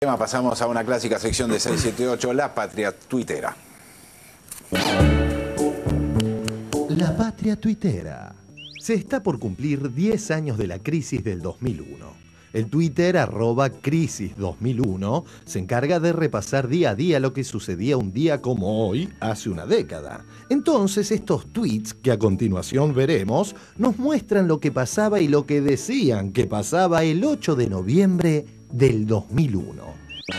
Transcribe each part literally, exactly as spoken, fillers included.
Pasamos a una clásica sección de seiscientos setenta y ocho, La Patria Tuitera. La Patria Tuitera. Se está por cumplir diez años de la crisis del dos mil uno. El Twitter arroba crisis dos mil uno se encarga de repasar día a día lo que sucedía un día como hoy, hace una década. Entonces estos tweets, que a continuación veremos, nos muestran lo que pasaba y lo que decían que pasaba el ocho de noviembre del dos mil uno.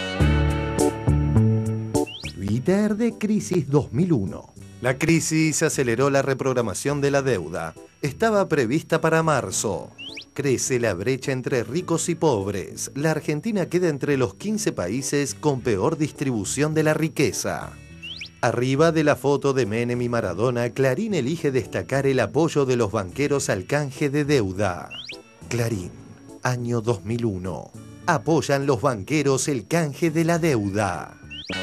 Twitter de crisis dos mil uno. La crisis aceleró la reprogramación de la deuda. Estaba prevista para marzo. Crece la brecha entre ricos y pobres. La Argentina queda entre los quince países con peor distribución de la riqueza. Arriba de la foto de Menem y Maradona, Clarín elige destacar el apoyo de los banqueros al canje de deuda. Clarín, año dos mil uno. Apoyan los banqueros el canje de la deuda.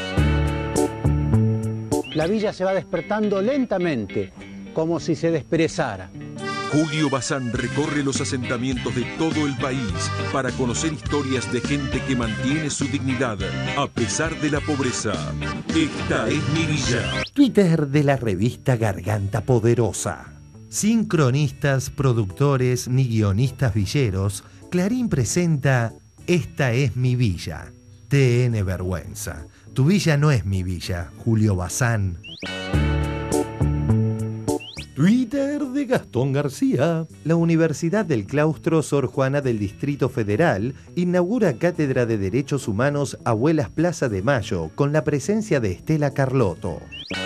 La villa se va despertando lentamente, como si se desperezara. Julio Bazán recorre los asentamientos de todo el país para conocer historias de gente que mantiene su dignidad a pesar de la pobreza. Esta es mi villa. Twitter de la revista Garganta Poderosa. Sin cronistas, productores ni guionistas villeros, Clarín presenta Esta es mi villa. T N Vergüenza. Tu villa no es mi villa, Julio Bazán. Twitter de Gastón García. La Universidad del Claustro Sor Juana del Distrito Federal inaugura Cátedra de Derechos Humanos Abuelas Plaza de Mayo con la presencia de Estela Carlotto.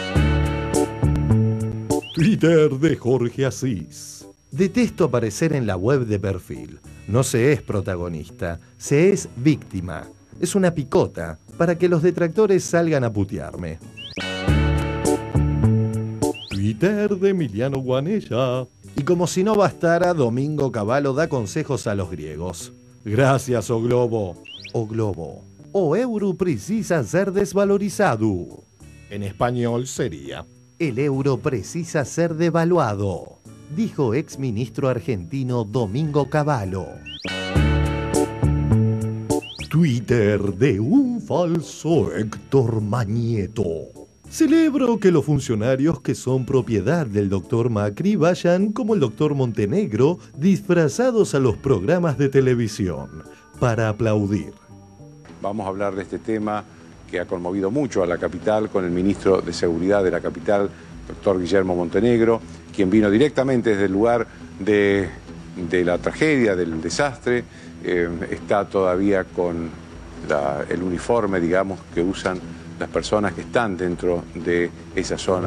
Twitter de Jorge Asís. Detesto aparecer en la web de perfil. No se es protagonista, se es víctima. Es una picota para que los detractores salgan a putearme. Twitter de Emiliano Guanella. Y como si no bastara, Domingo Cavallo da consejos a los griegos. Gracias, o globo. O globo. O euro precisa ser desvalorizado. En español sería: el euro precisa ser devaluado, dijo exministro argentino Domingo Cavallo. Twitter de un falso Héctor Mañeto. Celebro que los funcionarios que son propiedad del doctor Macri vayan como el doctor Montenegro disfrazados a los programas de televisión para aplaudir. Vamos a hablar de este tema que ha conmovido mucho a la capital con el ministro de Seguridad de la capital, doctor Guillermo Montenegro, quien vino directamente desde el lugar de, de la tragedia, del desastre. Eh, está todavía con la, el uniforme, digamos, que usan las personas que están dentro de esa zona.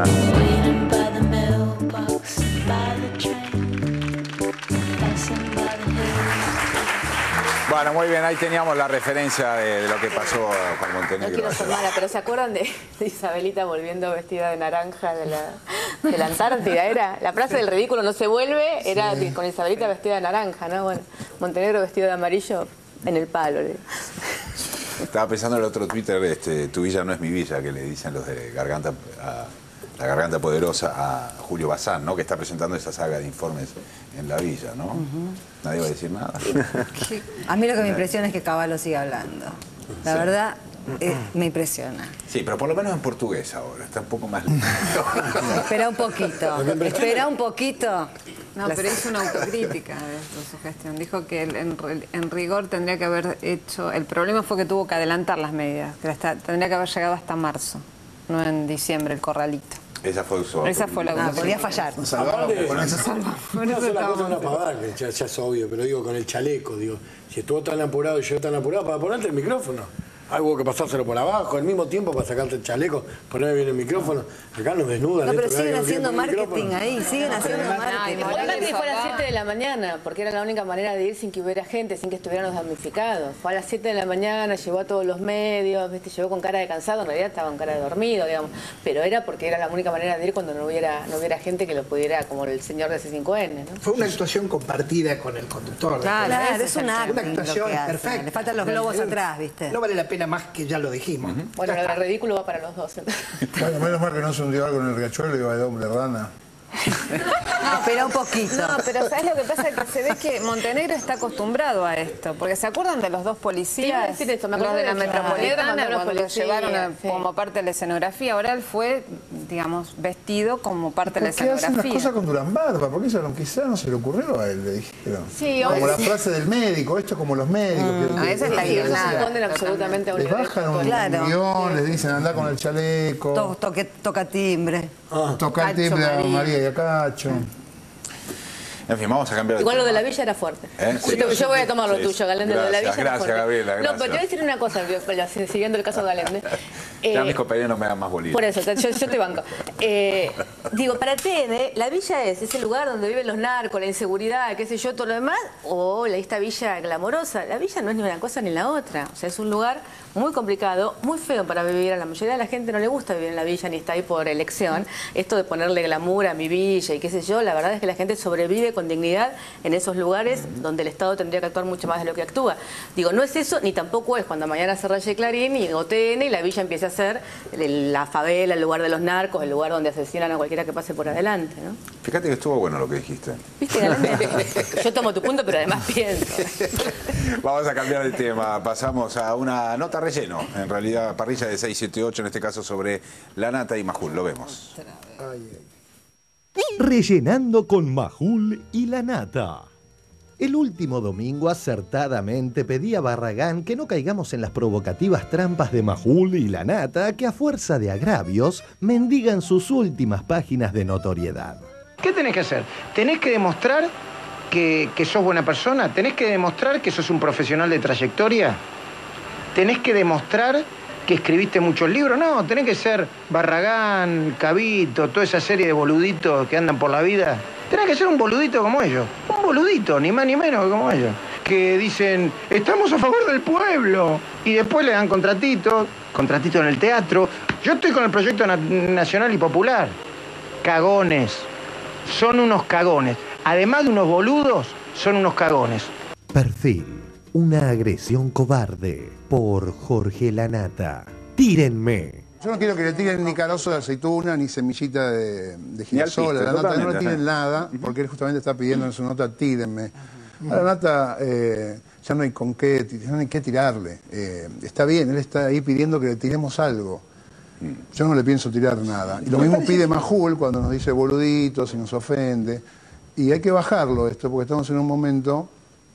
Bueno, muy bien, ahí teníamos la referencia de, de lo que pasó con Montenegro. No quiero ser mala, pero ¿se acuerdan de, de Isabelita volviendo vestida de naranja de la, de la Antártida? Era la frase del ridículo no se vuelve, era sí, con Isabelita vestida de naranja, ¿no? Bueno, Montenegro vestido de amarillo en el palo. Estaba pensando en el otro Twitter, este, tu villa no es mi villa, que le dicen los de Garganta, a, la Garganta Poderosa a Julio Bazán, ¿no? Que está presentando esa saga de informes en la villa, ¿no? Uh-huh. Nadie va a decir nada. A mí lo que me impresiona es que Cavallo siga hablando. La sí. verdad, eh, me impresiona. Sí, pero por lo menos en portugués ahora, está un poco más... Espera un poquito, espera un poquito. No, pero hizo una autocrítica de su gestión. Dijo que él, en, en rigor tendría que haber hecho... El problema fue que tuvo que adelantar las medidas, que hasta, tendría que haber llegado hasta marzo, no en diciembre, el corralito. Esa fue su Esa fue la ah, podía fallar. Nos salvamos. Con eso salvamos. Una sola cosa una pavada, que ya, ya es obvio, pero digo, con el chaleco, digo, si estuvo tan apurado y yo tan apurado, para ponerte el micrófono. Hay hubo que pasárselo por abajo, al mismo tiempo para sacarte el chaleco, ponerme bien el micrófono. Acá nos desnudan. No, pero esto, siguen haciendo marketing ahí, siguen haciendo marketing. Importante fue a las siete de la mañana, porque era la única manera de ir sin que hubiera gente, sin que estuvieran los damnificados. Fue a las siete de la mañana, llevó a todos los medios, ¿viste? Llegó con cara de cansado, en realidad estaba con cara de dormido, digamos. Pero era porque era la única manera de ir cuando no hubiera, no hubiera gente que lo pudiera, como el señor de C cinco N, ¿no? Fue una actuación compartida con el conductor. Claro, claro, es un acting. Una actuación perfecta. Le faltan los globos atrás, ¿viste? No vale la pena más que ya lo dijimos. Uh-huh. Bueno, lo de ridículo va para los dos. Bueno, menos mal que no se hundió algo en el riachuelo y iba de hombre rana. No, pero un poquito. No, pero ¿sabes lo que pasa? Que se ve que Montenegro está acostumbrado a esto. Porque ¿se acuerdan de los dos policías? Sí, esto, me los de la de Metropolitana, cuando cuando lo policía, llevaron a, sí. como parte de la escenografía? Ahora él fue, digamos, vestido como parte de la ¿Por qué hacen escenografía? las cosas con Durán Barba? ¿Por qué eso no, quizá no se le ocurrió a él? Le dijeron. Sí, como hoy la sí. frase del médico, esto es como los médicos. Mm, que, a esa es la guionada. Responden absolutamente a un les bajan un Claro. guión, les dicen anda con el chaleco. To- toque, toca timbre. Ah, toca el Cacho timbre a María. María y a Cacho. En fin, vamos a cambiar de Igual lo tema. de la villa era fuerte. ¿Eh? Yo, te- yo voy a tomar lo Sí. tuyo, Galende. Lo de la villa Gracias, era gracias, fuerte. Gabriela, No, pero te voy a gracias. decir una cosa, yo- siguiendo el caso de Galende. Ya Eh, mis compañeros no me dan más bolillas. Por eso, yo, yo te banco. Eh, digo, para Tene, ¿la villa es ese lugar donde viven los narcos, la inseguridad, qué sé yo, todo lo demás? ¿O esta villa glamorosa? La villa no es ni una cosa ni la otra. O sea, es un lugar muy complicado, muy feo para vivir. A la mayoría de la gente no le gusta vivir en la villa ni está ahí por elección. Esto de ponerle glamour a mi villa y qué sé yo, la verdad es que la gente sobrevive con dignidad en esos lugares donde el Estado tendría que actuar mucho más de lo que actúa. Digo, no es eso, ni tampoco es cuando mañana se raye Clarín y O T N y la villa empieza a ser la favela, el lugar de los narcos, el lugar donde asesinan a cualquiera que pase por adelante, ¿no? Fíjate que estuvo bueno lo que dijiste. ¿Viste, Galende? Yo tomo tu punto, pero además pienso. Vamos a cambiar de tema. Pasamos a una nota relleno. En realidad, parrilla de seis, siete, ocho, en este caso sobre la nata y Majul. Lo vemos. Rellenando con Majul y la nata. El último domingo acertadamente pedí a Barragán que no caigamos en las provocativas trampas de Majul y la nata que a fuerza de agravios mendigan sus últimas páginas de notoriedad. ¿Qué tenés que hacer? Tenés que demostrar que, que sos buena persona, tenés que demostrar que sos un profesional de trayectoria, tenés que demostrar que escribiste muchos libros. No, tenés que ser Barragán, Cabito, toda esa serie de boluditos que andan por la vida. Tenés que ser un boludito como ellos. Un boludito, ni más ni menos que como ellos. Que dicen, estamos a favor del pueblo. Y después le dan contratitos, contratitos en el teatro. Yo estoy con el proyecto na- nacional y popular. Cagones. Son unos cagones. Además de unos boludos, son unos cagones. Perfil. Una agresión cobarde por Jorge Lanata. Tírenme. Yo no quiero que le tiren ni carozo de aceituna, ni semillita de, de girasol. A la alpiste, nata no le totalmente, tiren ajá. nada, porque él justamente está pidiendo en su nota, tírenme. A la nata eh, ya no hay con qué, ya no hay qué tirarle. Eh, está bien, él está ahí pidiendo que le tiremos algo. Yo no le pienso tirar nada. Y lo mismo pide Majul cuando nos dice boluditos y nos ofende. Y hay que bajarlo esto, porque estamos en un momento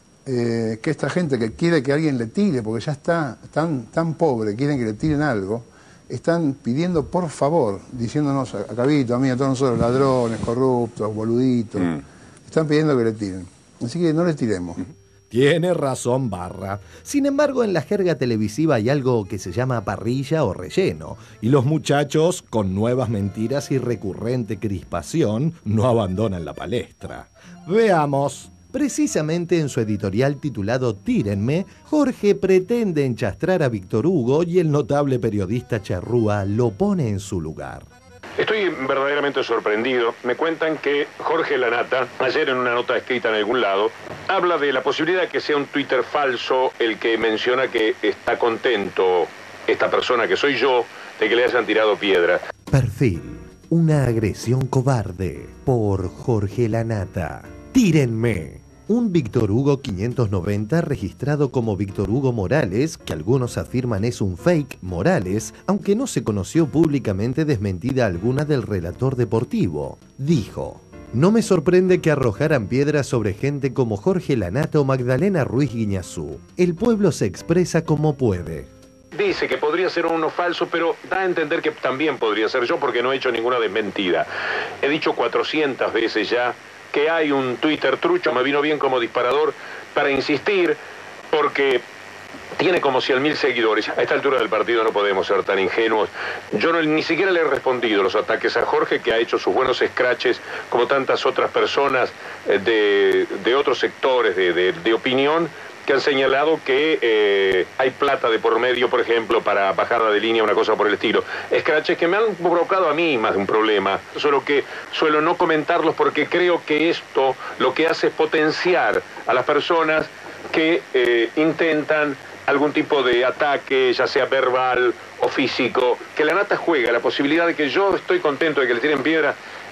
eh, que esta gente que quiere que alguien le tire, porque ya está tan, tan pobre, quieren que le tiren algo, están pidiendo por favor, diciéndonos a, a Cabito, a mí, a todos nosotros, ladrones, corruptos, boluditos, Mm. están pidiendo que le tiren. Así que no le tiremos. Tiene razón Barra. Sin embargo, en la jerga televisiva hay algo que se llama parrilla o relleno, y los muchachos, con nuevas mentiras y recurrente crispación, no abandonan la palestra. Veamos. Precisamente en su editorial titulado Tírenme, Jorge pretende enchastrar a Víctor Hugo y el notable periodista Charrúa lo pone en su lugar. Estoy verdaderamente sorprendido. Me cuentan que Jorge Lanata, ayer en una nota escrita en algún lado, habla de la posibilidad de que sea un Twitter falso el que menciona que está contento esta persona que soy yo de que le hayan tirado piedra. Perfil. Una agresión cobarde por Jorge Lanata. Tírenme. Un Víctor Hugo quinientos noventa registrado como Víctor Hugo Morales, que algunos afirman es un fake Morales, aunque no se conoció públicamente desmentida alguna del relator deportivo, dijo: no me sorprende que arrojaran piedras sobre gente como Jorge Lanata o Magdalena Ruiz Guiñazú. El pueblo se expresa como puede. Dice que podría ser uno falso, pero da a entender que también podría ser yo porque no he hecho ninguna desmentida. He dicho cuatrocientas veces ya que hay un Twitter trucho, me vino bien como disparador para insistir, porque tiene como cien mil seguidores. A esta altura del partido no podemos ser tan ingenuos. Yo no, ni siquiera le he respondido los ataques a Jorge, que ha hecho sus buenos scratches, como tantas otras personas eh, de, de otros sectores de, de, de opinión, que han señalado que eh, hay plata de por medio, por ejemplo, para bajarla de línea, una cosa por el estilo. Scratches que me han provocado a mí más de un problema, solo que suelo no comentarlos porque creo que esto lo que hace es potenciar a las personas que eh, intentan algún tipo de ataque, ya sea verbal o físico, que la nata juega la posibilidad de que yo estoy contento de que le tiren piedra.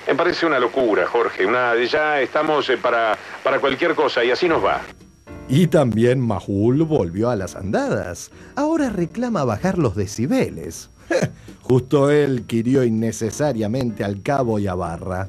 Me parece una locura, Jorge. Una, ya estamos eh, para, para cualquier cosa y así nos va. Y también Majul volvió a las andadas. Ahora reclama bajar los decibeles. Justo él que hirió innecesariamente al Cabo y a Barra.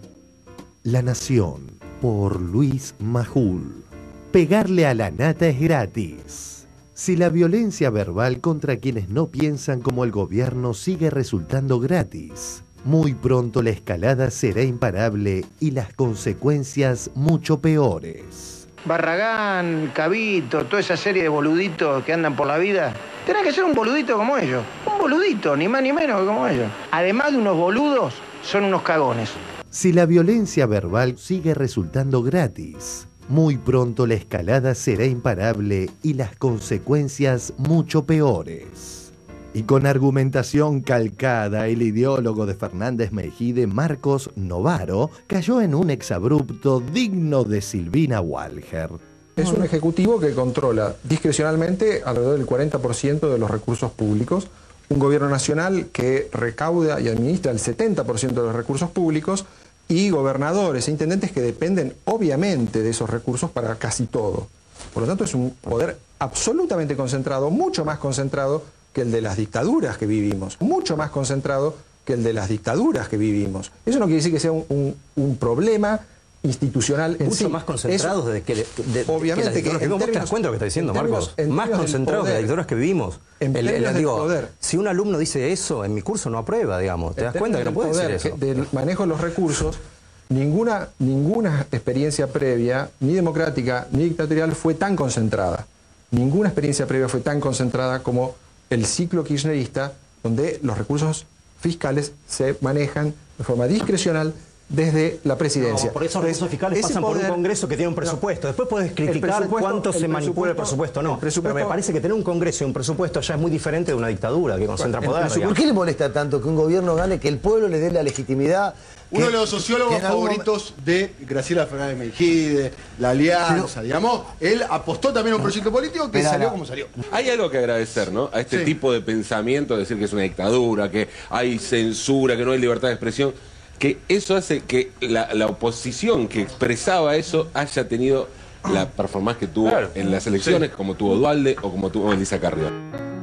La Nación, por Luis Majul. Pegarle a la nata es gratis. Si la violencia verbal contra quienes no piensan como el gobierno sigue resultando gratis, muy pronto la escalada será imparable y las consecuencias mucho peores. Barragán, Cabito, toda esa serie de boluditos que andan por la vida, tenés que ser un boludito como ellos. Un boludito, ni más ni menos que como ellos. Además de unos boludos, son unos cagones. Si la violencia verbal sigue resultando gratis, muy pronto la escalada será imparable y las consecuencias mucho peores. Y con argumentación calcada, el ideólogo de Fernández Mejide, Marcos Novaro, cayó en un exabrupto digno de Silvina Walher. Es un ejecutivo que controla discrecionalmente alrededor del cuarenta por ciento de los recursos públicos, un gobierno nacional que recauda y administra el setenta por ciento de los recursos públicos y gobernadores e intendentes que dependen obviamente de esos recursos para casi todo. Por lo tanto es un poder absolutamente concentrado, mucho más concentrado que el de las dictaduras que vivimos, mucho más concentrado que el de las dictaduras que vivimos. Eso no quiere decir que sea un, un, un problema institucional en mucho sí. más concentrados es, de que, de, de, obviamente que, las que, que vos te das cuenta de lo que está diciendo, Marcos. Más concentrados de las dictaduras que vivimos. En el, el, el, digo, poder. Si un alumno dice eso, en mi curso no aprueba, digamos. ¿Te das cuenta que no puede decir eso? Del manejo de los recursos, ninguna, ninguna experiencia previa, ni democrática, ni dictatorial, fue tan concentrada. Ninguna experiencia previa fue tan concentrada como el ciclo kirchnerista, donde los recursos fiscales se manejan de forma discrecional desde la presidencia. No, por eso los recursos fiscales ese pasan poder, por un Congreso que tiene un presupuesto. Después puedes criticar cuánto se manipula el presupuesto o no. Pero me parece que tener un Congreso y un presupuesto ya es muy diferente de una dictadura que concentra poder. ¿Por qué le molesta tanto que un gobierno gane, que el pueblo le dé la legitimidad? Uno de los sociólogos favoritos de Graciela Fernández Mejide, la Alianza, pero, digamos, él apostó también a un proyecto político que salió no. como salió. Hay algo que agradecer, ¿no? A este sí. tipo de pensamiento, decir que es una dictadura, que hay censura, que no hay libertad de expresión, que eso hace que la, la oposición que expresaba eso haya tenido la performance que tuvo claro. en las elecciones, sí. como tuvo Duhalde o como tuvo Elisa Carrió.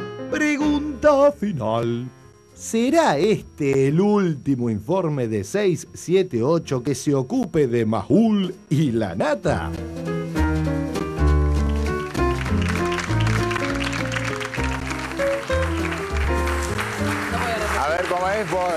Pregunta final. ¿Será este el último informe de seis siete ocho que se ocupe de Majul y la nata? A ver, ¿cómo es? ¿Cómo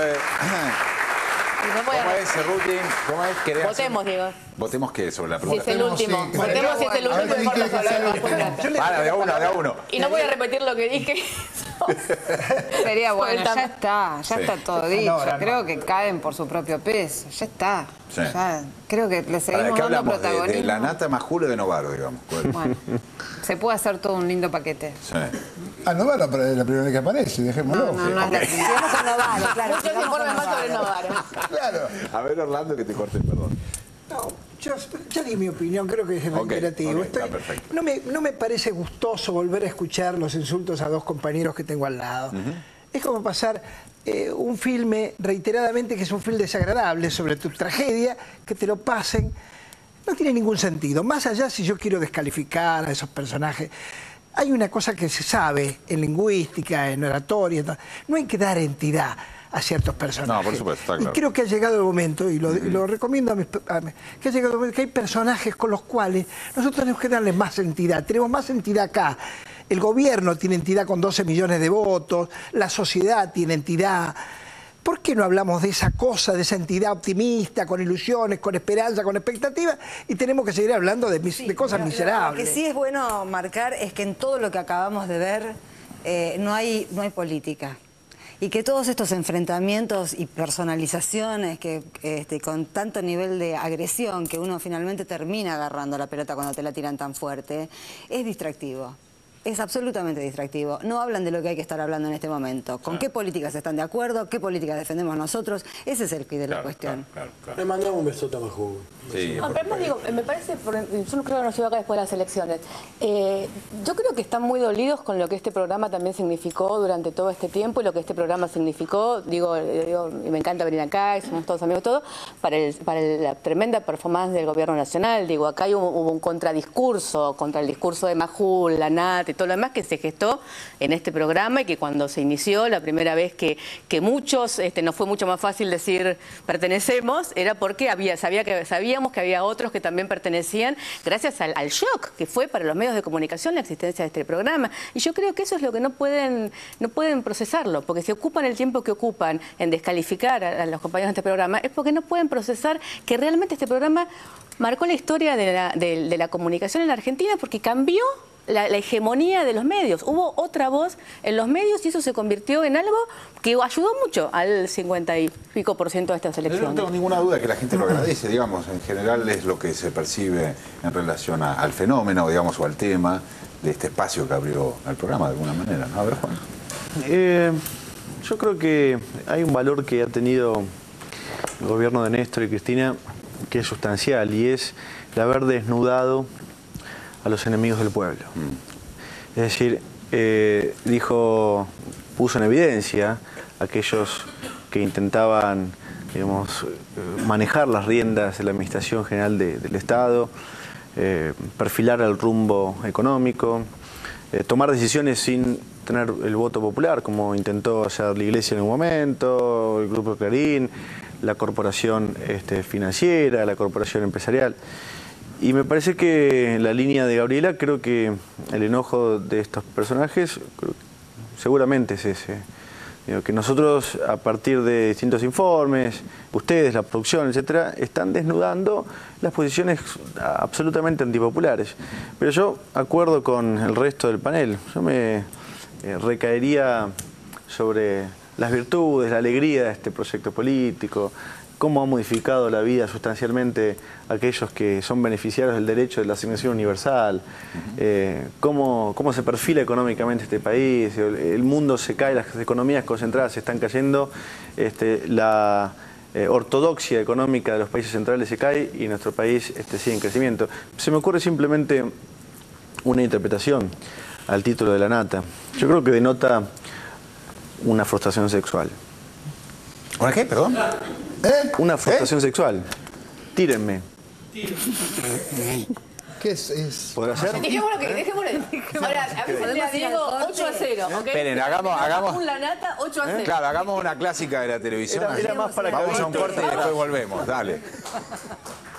es, Cerruti? ¿Cómo es? ¿Querés Votemos, hacer? digo. ¿Votemos qué sobre la pregunta? Si es el último. Sí. Votemos si es el último informe sobre la Para, de a uno, de a uno. Y no voy a repetir lo que dije. Sería bueno, ya está, ya sí. está todo dicho. No, no, creo no. que caen por su propio peso, ya está. Sí. Ya, creo que le seguimos ¿Qué dando hablamos? protagonismo. De, de la nata Majul o de Novaro, digamos. Bueno, se puede hacer todo un lindo paquete. Sí. Ah, Novaro es la primera vez que aparece, dejémoslo. No, no, no es la Sigamos con Novaro, claro. Muchos informes más sobre Novaro. Claro. A ver, Orlando, que te corte el perdón. No, yo ya di mi opinión, creo que es reiterativo. Okay, okay, Estoy, no, me, no me parece gustoso volver a escuchar los insultos a dos compañeros que tengo al lado. Uh-huh. Es como pasar eh, un filme reiteradamente que es un film desagradable sobre tu tragedia, que te lo pasen. No tiene ningún sentido. Más allá si yo quiero descalificar a esos personajes. Hay una cosa que se sabe en lingüística, en oratoria, no hay que dar entidad a ciertos personajes. No, por supuesto, está claro. Y creo que ha llegado el momento, y lo, mm. y lo recomiendo a mis, a mis, que ha llegado el momento que hay personajes con los cuales nosotros tenemos que darle más entidad. Tenemos más entidad acá. El gobierno tiene entidad con doce millones de votos, la sociedad tiene entidad. ¿Por qué no hablamos de esa cosa, de esa entidad optimista, con ilusiones, con esperanza, con expectativas? Y tenemos que seguir hablando de, mis, sí, de cosas lo, miserables. Lo que sí es bueno marcar es que en todo lo que acabamos de ver eh, no hay, no hay política. Y que todos estos enfrentamientos y personalizaciones que este, con tanto nivel de agresión que uno finalmente termina agarrando la pelota cuando te la tiran tan fuerte, es distractivo. es absolutamente distractivo. No hablan de lo que hay que estar hablando en este momento. ¿Con qué políticas están de acuerdo? ¿Qué políticas defendemos nosotros? Ese es el quid de la cuestión. Claro, claro. Le mandamos un besote a Majú. Sí, no, pero además digo, me parece, yo no creo que nos lleva acá después de las elecciones. Eh, yo creo que están muy dolidos con lo que este programa también significó durante todo este tiempo y lo que este programa significó. Digo, digo y me encanta venir acá, y somos todos amigos, todo, para, el, para el, la tremenda performance del gobierno nacional. Digo, acá hubo, hubo un contradiscurso contra el discurso de Majul, la N A T y todo lo demás que se gestó en este programa y que cuando se inició, la primera vez que, que muchos, este, nos fue mucho más fácil decir pertenecemos, era porque había, sabía que, sabíamos que había otros que también pertenecían gracias al, al shock que fue para los medios de comunicación la existencia de este programa. Y yo creo que eso es lo que no pueden, no pueden procesarlo, porque si ocupan el tiempo que ocupan en descalificar a, a los compañeros de este programa, es porque no pueden procesar que realmente este programa marcó la historia de la, de, de la comunicación en la Argentina porque cambió La, la hegemonía de los medios. Hubo otra voz en los medios y eso se convirtió en algo que ayudó mucho al cincuenta y pico por ciento de estas elecciones. Yo no tengo ninguna duda que la gente lo agradece, digamos, en general es lo que se percibe en relación a, al fenómeno, digamos, o al tema de este espacio que abrió el programa de alguna manera, ¿no? A ver, Juan. Eh, yo creo que hay un valor que ha tenido el gobierno de Néstor y Cristina que es sustancial y es el haber desnudado a los enemigos del pueblo. Mm. Es decir, eh, dijo, puso en evidencia a aquellos que intentaban, digamos, manejar las riendas de la Administración General de, del Estado, eh, perfilar el rumbo económico, eh, tomar decisiones sin tener el voto popular, como intentó hacer la Iglesia en un momento, el Grupo Clarín, la corporación este, financiera, la corporación empresarial. Y me parece que en la línea de Gabriela, creo que el enojo de estos personajes creo que seguramente es ese. Digo, que nosotros, a partir de distintos informes, ustedes, la producción, etcétera, están desnudando las posiciones absolutamente antipopulares. Pero yo acuerdo con el resto del panel. Yo me eh, recaería sobre las virtudes, la alegría de este proyecto político, cómo ha modificado la vida sustancialmente a aquellos que son beneficiarios del derecho de la asignación universal, uh-huh. eh, cómo, cómo se perfila económicamente este país, el, el mundo se cae, las economías concentradas se están cayendo, este, la eh, ortodoxia económica de los países centrales se cae y nuestro país este, sigue en crecimiento. Se me ocurre simplemente una interpretación al título de la nata. Yo creo que denota una frustración sexual. ¿Una qué, perdón? ¿Eh? Una frustración ¿Eh? sexual. Tírenme. ¿Qué es? es? ¿Podrá ser? Dejémoslo que, dejémoslo. Ahora, a veces le digo ocho a cero, ¿ok? Esperen, hagamos, hagamos. Un lanata, ocho a cero. Claro, hagamos una clásica de la televisión. Era, era más para Vamos a un corte y después volvemos. Dale.